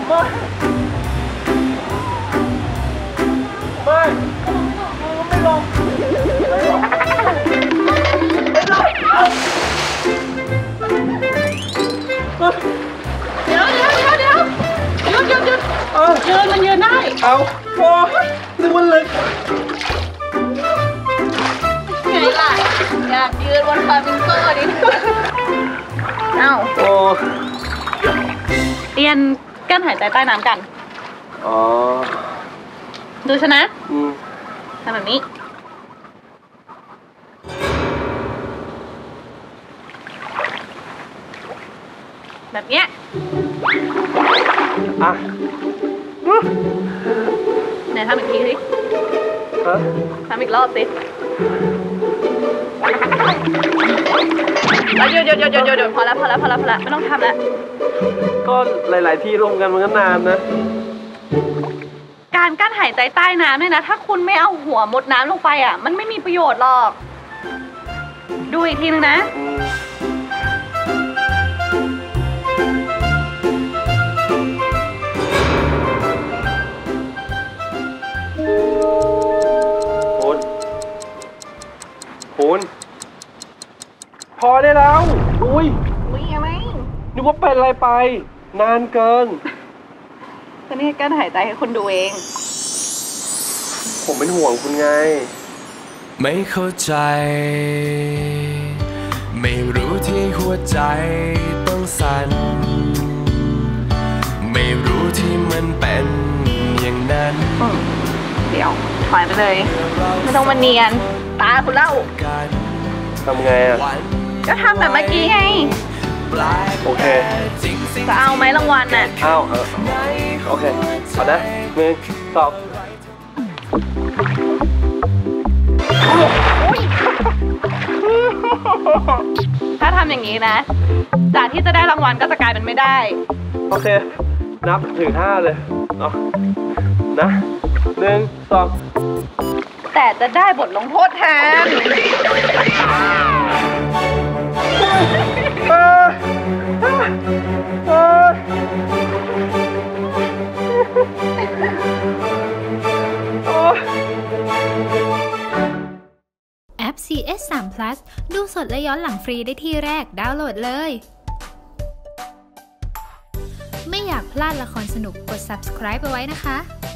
ไม่ไม่ลงไม่ลงไม่ลงเดี๋ยวหยุดมันยืนได้เอาโอ้นึกว่าลึกไงล่ะอยากยืนบนฟลามิงโก้ดิเอ้าโอ้เรียนกั้นหายใจใต้น้ำกันอ๋อดูฉันนะทำแบบนี้แบบเนี้ยอ่ะไหนทำอีกทีสิทำอีกรอบสิแล้วหยุดพอแล้วไม่ต้องทำแล้วก็หลายๆที่รวมกันมันก็นานนะการกั้นหายใจใต้น้ำเนี่ยนะถ้าคุณไม่เอาหัวมุดน้ำลงไปอ่ะมันไม่มีประโยชน์หรอกดูอีกทีนึงนะคุณพอได้แล้วอุ้ยอะไรนึกว่าเป็นอะไรไปนานเกินก็นี่กั้นหายใจให้คุณดูเองผมเป็นห่วงคุณไงไม่เข้าใจไม่รู้ที่หัวใจต้องสั่นไม่รู้ที่มันเป็นอย่างนั้นเดี๋ยวถอยไปเลยไม่ต้องมาเนียนตาคุณเล่าทำไงอ่ะก็ทำแบบเมื่อกี้ไงโอเคจะเอาไหมรางวัลน่ะเอาโอเคเอานะ1 2 ถ้าทำอย่างนี้นะจากที่จะได้รางวัลก็จะกลายเป็นไม่ได้โอเคนับถึง5เลยเอานะ1 2 แต่จะได้บทลงโทษแทนแอป CS3 Plus ดูสดและย้อนหลังฟรีได้ที่แรกดาวน์โหลดเลยไม่อยากพลาดละครสนุกกด subscribe เอาไว้นะคะ